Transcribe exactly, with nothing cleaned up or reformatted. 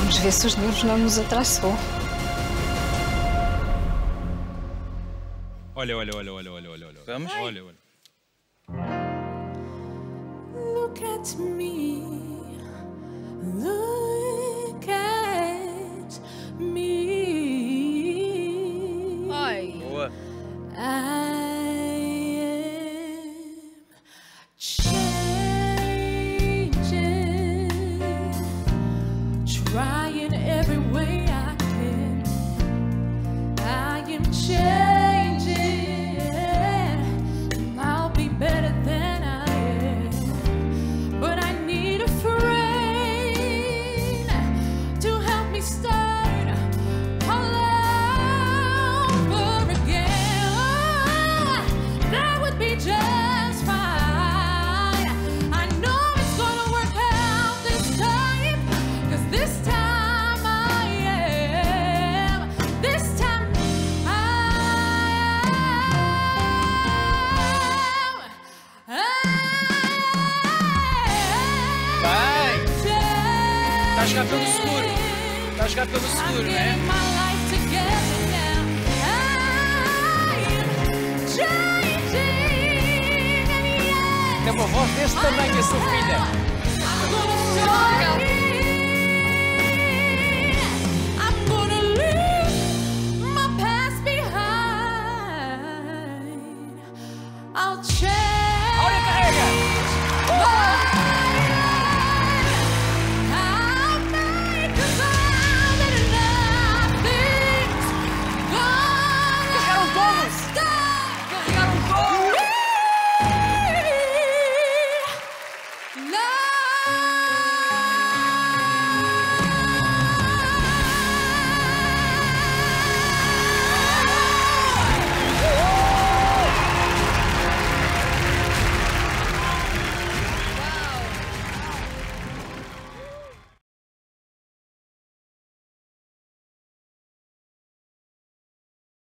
Vamos ver se os nervos não nos atrasou. Olha, olha, olha, olha, olha, olha, olha. Vamos? Olha, olha. Look at me. Look at me. Ai. Boa. I am changing, trying every way I can. I am changing, and I'll be better than I am. But I need a friend to help me start all over again. That would be just fine. I know it's gonna work out this time, 'cause this time I am, this time I am. Vai! Está a jogar pelo seguro. Está a jogar pelo seguro, não é? Tem uma voz desse tamanho, a sua filha. Joga.